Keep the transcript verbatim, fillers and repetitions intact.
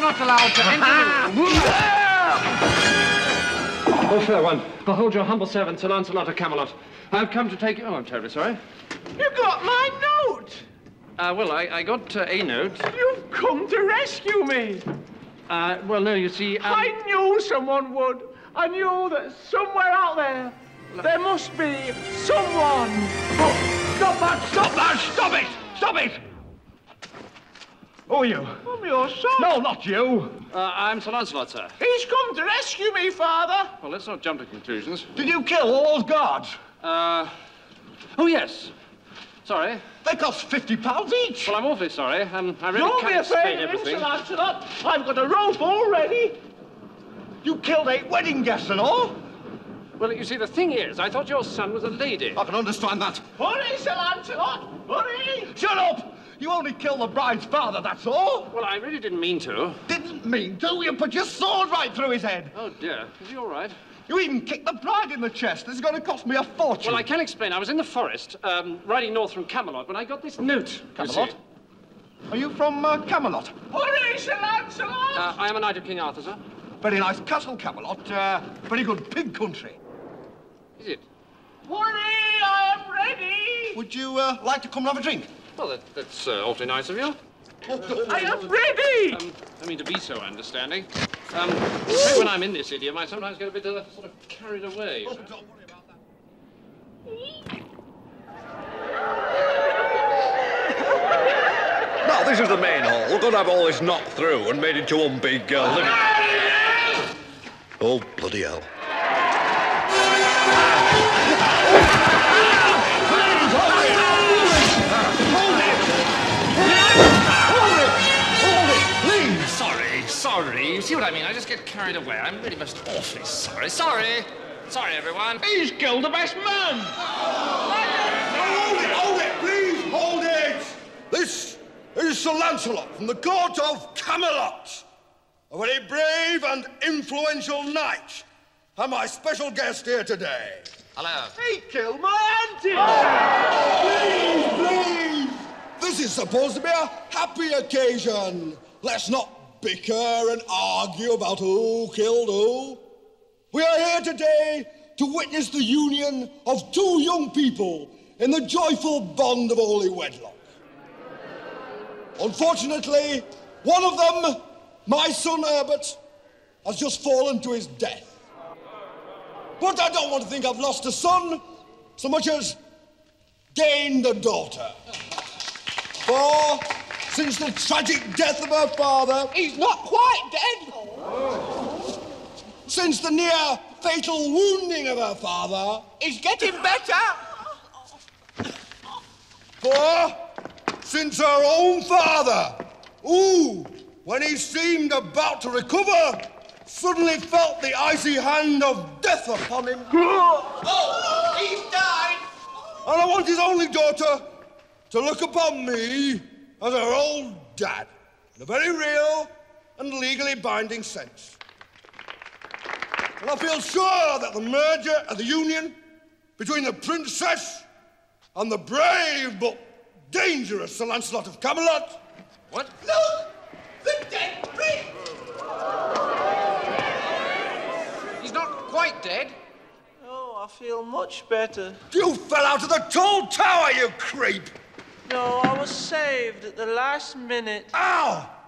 not allowed to enter. Oh, fair one. Behold your humble servant, Sir Lancelot of Camelot. I've come to take... Oh, I'm terribly sorry. You got my note! Uh, well, I, I got uh, a note. You've come to rescue me! Uh, well, no, you see... Um... I knew someone would. I knew that somewhere out there, there must be someone. Oh, stop that! Stop that! Stop it! Stop it! Who are you? I'm your son. No, not you. Uh, I'm Sir Lancelot, sir. He's come to rescue me, Father. Well, let's not jump to conclusions. Did you kill all those guards? Uh... Oh, yes. Sorry. They cost fifty pounds each. Well, I'm awfully sorry. Um, I really Don't can't be explain afraid of him, everything. Sir Lancelot. I've got a rope all ready. You killed eight wedding guests and all? Well, you see, the thing is, I thought your son was a lady. I can understand that. Hurry, Sir Lancelot! Hurry! Shut up! You only killed the bride's father, that's all. Well, I really didn't mean to. Didn't mean to. You put your sword right through his head. Oh, dear. Is he all right? You even kicked the bride in the chest. This is going to cost me a fortune. Well, I can explain. I was in the forest, um, riding north from Camelot, when I got this note. Camelot? Are you from uh, Camelot? Hurry, Sir Lancelot! Uh, I am a knight of King Arthur, sir. Very nice castle, Camelot. Uh, very good pig country. Is it? Hurry, I am ready! Would you uh, like to come and have a drink? Well, that, that's uh, awfully nice of you. I am ready! Um, I mean to be so understanding. Um, say when I'm in this idiom, I sometimes get a bit uh, sort of carried away. You Oh, know? don't worry about that. Now, this is the main hall. We're going to have all this knocked through and made into one big uh, living... Oh, bloody hell. Sorry, you see what I mean? I just get carried away. I'm really most awfully sorry. Sorry. Sorry, everyone. He's killed the best man! Hold it, hold it, please, hold it! This is Sir Lancelot from the court of Camelot. A very brave and influential knight. And my special guest here today. Hello. He killed my auntie! Please, please! This is supposed to be a happy occasion. Let's not bicker and argue about who killed who. We are here today to witness the union of two young people in the joyful bond of holy wedlock. Unfortunately, one of them, my son Herbert, has just fallen to his death. But I don't want to think I've lost a son so much as gained a daughter. For since the tragic death of her father... He's not quite dead! Since the near fatal wounding of her father... He's getting better! For since her own father, who, when he seemed about to recover, suddenly felt the icy hand of death upon him. Oh, he's died! And I want his only daughter to look upon me as her old dad, in a very real and legally binding sense. And I feel sure that the merger and the union between the princess and the brave but dangerous Sir Lancelot of Camelot... What? Look! The dead prince! He's not quite dead. Oh, I feel much better. You fell out of the tall tower, you creep! No, I was saved at the last minute. Ow!